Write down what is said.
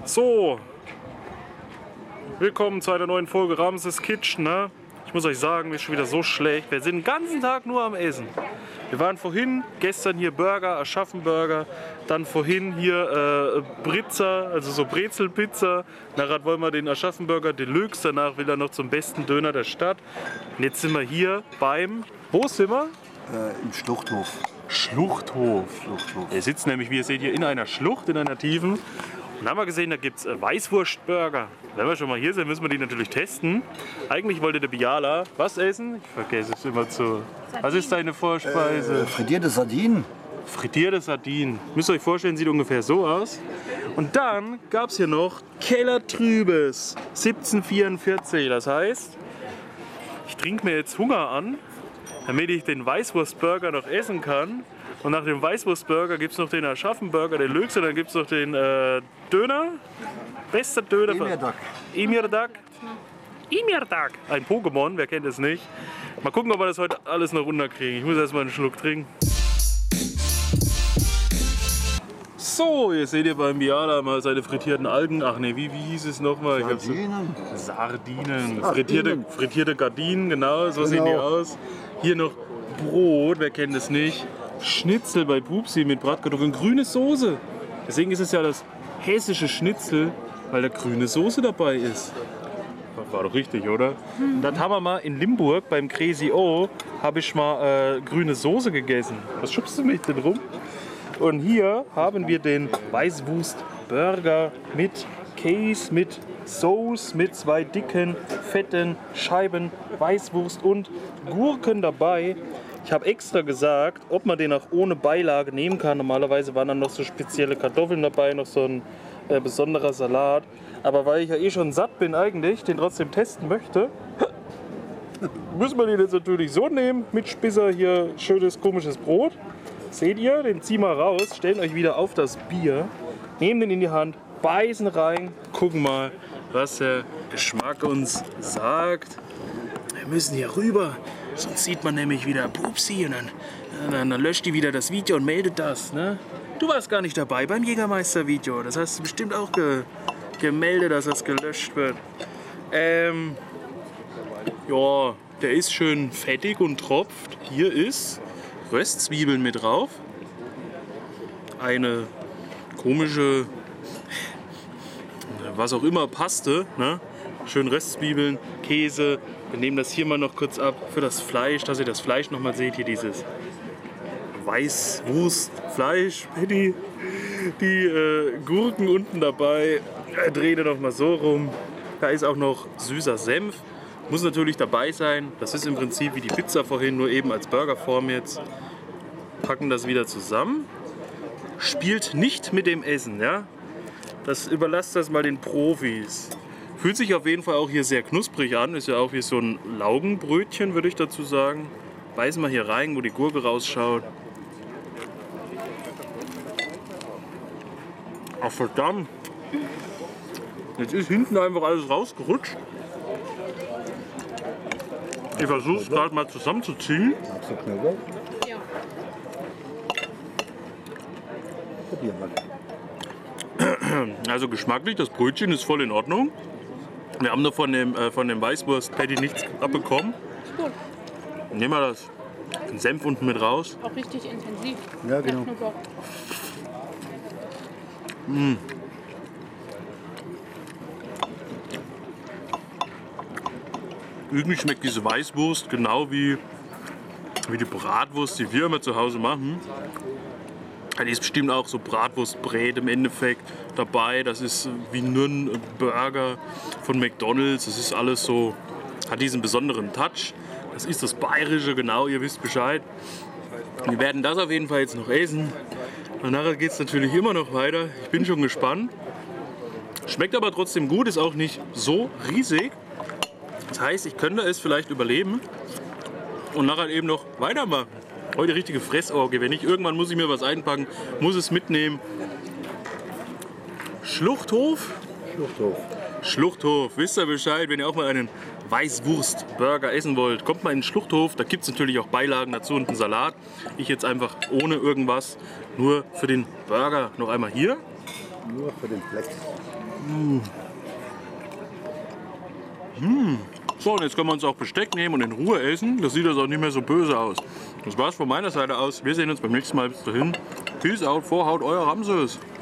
So, willkommen zu einer neuen Folge Ramses Kitchen. Ne? Ich muss euch sagen, mir ist schon wieder so schlecht. Wir sind den ganzen Tag nur am Essen. Wir waren gestern hier Burger, Aschaffenburger, dann vorhin hier Britzer, also so Brezelpizza. Nachher wollen wir den Aschaffenburger Deluxe, danach will er noch zum besten Döner der Stadt. Und jetzt sind wir hier wo sind wir? Im Schluchthof. Schluchthof. Wir sitzen nämlich, wie ihr seht, hier in einer Schlucht, in einer tiefen. Und dann haben wir gesehen, da gibt es Weißwurstburger. Wenn wir schon mal hier sind, müssen wir die natürlich testen. Eigentlich wollte der Biala was essen? Ich vergesse es immer zu. Was ist deine Vorspeise? Frittierte Sardinen. Frittierte Sardinen. Müsst ihr euch vorstellen, sieht ungefähr so aus. Und dann gab es hier noch Kellertrübes 1744. Das heißt, ich trinke mir jetzt Hunger an, damit ich den Weißwurstburger noch essen kann. Und nach dem Weißwurstburger gibt es noch den Aschaffenburger Deluxe und dann gibt es noch den Döner. Bester Döner von Emirdag. Ein Pokémon, wer kennt es nicht. Mal gucken, ob wir das heute alles noch runterkriegen. Ich muss erstmal einen Schluck trinken. So, ihr seht hier beim Biala mal seine frittierten Algen. Ach ne, wie hieß es nochmal? Sardinen. Frittierte Gardinen, genau, so sehen die aus. Hier noch Brot, wer kennt es nicht. Schnitzel bei Pupsi mit Bratkartoffeln, grüne Soße. Deswegen ist es ja das hessische Schnitzel, weil da grüne Soße dabei ist. War doch richtig, oder? Und dann haben wir mal in Limburg beim Crazy O, habe ich mal grüne Soße gegessen. Was schubst du mich denn rum? Und hier haben wir den Weißwurstburger mit Käse, mit Sauce, mit 2 dicken, fetten Scheiben Weißwurst und Gurken dabei. Ich habe extra gesagt, ob man den auch ohne Beilage nehmen kann. Normalerweise waren dann noch so spezielle Kartoffeln dabei, noch so ein besonderer Salat. Aber weil ich ja eh schon satt bin eigentlich, den trotzdem testen möchte, müssen wir den jetzt natürlich so nehmen. Mit Spisser hier schönes komisches Brot. Seht ihr, den ziehen wir raus, stellen euch wieder auf das Bier, nehmen den in die Hand, beißen rein, gucken mal, was der Geschmack uns sagt. Wir müssen hier rüber. Sonst sieht man nämlich wieder Pupsi und dann löscht die wieder das Video und meldet das. Ne? Du warst gar nicht dabei beim Jägermeister-Video. Das hast du bestimmt auch gemeldet, dass das gelöscht wird. Ja, der ist schön fettig und tropft. Hier ist Röstzwiebeln mit drauf. Eine komische, was auch immer, Paste. Ne? Schön Röstzwiebeln, Käse. Wir nehmen das hier mal noch kurz ab für das Fleisch, dass ihr das Fleisch noch mal seht. Hier dieses Weißwurstfleisch, die Gurken unten dabei. Dreht ihr noch mal so rum. Da ist auch noch süßer Senf. Muss natürlich dabei sein. Das ist im Prinzip wie die Pizza vorhin, nur eben als Burgerform jetzt. Packen das wieder zusammen. Spielt nicht mit dem Essen, ja? Das überlasst das mal den Profis. Fühlt sich auf jeden Fall auch hier sehr knusprig an. Ist ja auch wie so ein Laugenbrötchen, würde ich dazu sagen. Beißen wir hier rein, wo die Gurke rausschaut. Ach verdammt. Jetzt ist hinten einfach alles rausgerutscht. Ich versuche es gerade mal zusammenzuziehen. Magst du Knoblauch? Ja. Probier mal. Also geschmacklich, das Brötchen ist voll in Ordnung. Wir haben nur von dem Weißwurst-Patty nichts abbekommen. Ist gut. Nehmen wir den Senf unten mit raus. Auch richtig intensiv. Ja, genau. Knoblauch. Irgendwie schmeckt diese Weißwurst genau wie die Bratwurst, die wir immer zu Hause machen. Da ist bestimmt auch so Bratwurstbrät im Endeffekt dabei. Das ist wie nur ein Burger von McDonald's. Das ist alles so, hat diesen besonderen Touch. Das ist das Bayerische, genau, ihr wisst Bescheid. Wir werden das auf jeden Fall jetzt noch essen. Und nachher geht es natürlich immer noch weiter. Ich bin schon gespannt. Schmeckt aber trotzdem gut, ist auch nicht so riesig. Das heißt, ich könnte es vielleicht überleben und nachher eben noch weitermachen. Heute richtige Fressorgie. Wenn nicht, irgendwann muss ich mir was einpacken, muss es mitnehmen. Schluchthof? Schluchthof. Wisst ihr Bescheid, wenn ihr auch mal einen Weißwurstburger essen wollt, kommt mal in den Schluchthof. Da gibt es natürlich auch Beilagen dazu und einen Salat. Ich jetzt einfach ohne irgendwas, nur für den Burger noch einmal hier. Nur für den Fleck. So, und jetzt können wir uns auch Besteck nehmen und in Ruhe essen. Das sieht jetzt auch nicht mehr so böse aus. Das war's von meiner Seite aus. Wir sehen uns beim nächsten Mal. Bis dahin. Peace out, Vorhaut, euer Ramses.